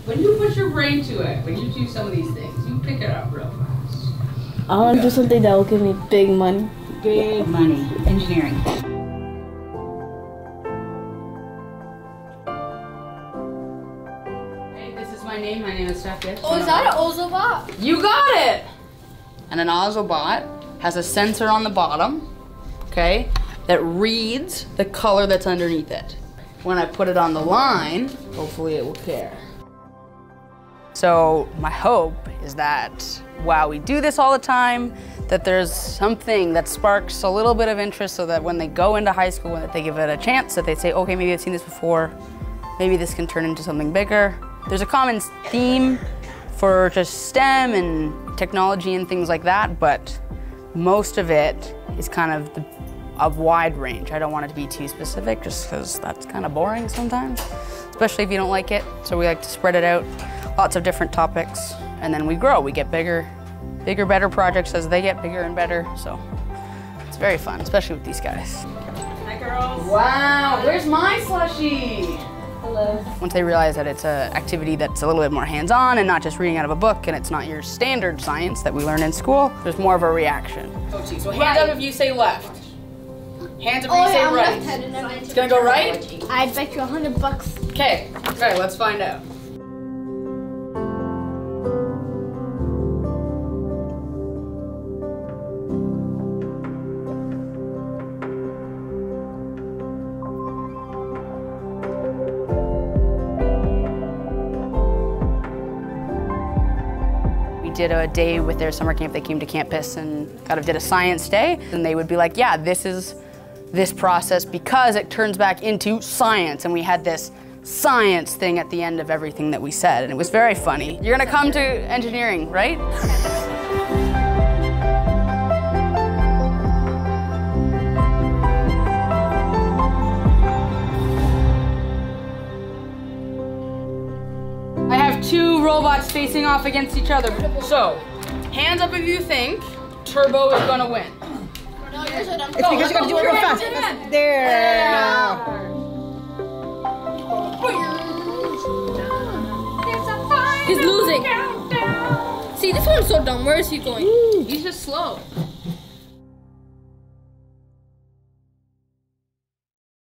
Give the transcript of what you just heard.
When you put your brain to it, when you do some of these things, you pick it up real fast. I want to do something that will give me big money. Big money. Engineering. Hey, this is my name. My name is Steph. Oh, is that an Nozzle Bot? You got it! And a Nozzle Bot has a sensor on the bottom, okay, that reads the color that's underneath it. When I put it on the line, hopefully it will care. So my hope is that while we do this all the time, that there's something that sparks a little bit of interest so that when they go into high school and that they give it a chance, that they say, okay, maybe I've seen this before, maybe this can turn into something bigger. There's a common theme for just STEM and technology and things like that, but most of it is kind of a wide range. I don't want it to be too specific just because that's kind of boring sometimes, especially if you don't like it. So we like to spread it out, lots of different topics, and then we grow. We get bigger, better projects as they get bigger and better. So it's very fun, especially with these guys. Hi, girls. Wow, where's my slushie? Hello. Once they realize that it's an activity that's a little bit more hands-on and not just reading out of a book and it's not your standard science that we learn in school, there's more of a reaction. So hands up if you say left. Hands up if you say right. It's gonna go right? I'd bet you $100. Okay, let's find out. Did a day with their summer camp. They came to campus and kind of did a science day, and they would be like, yeah, this is this process because it turns back into science, and we had this science thing at the end of everything that we said, and it was very funny. You're gonna come to engineering, right? I have two robots facing off against each other. So, hands up if you think Turbo is gonna win. No, yours are done. It's because you gotta do it real fast. There. He's losing. See, this one's so dumb. Where is he going? He's just slow.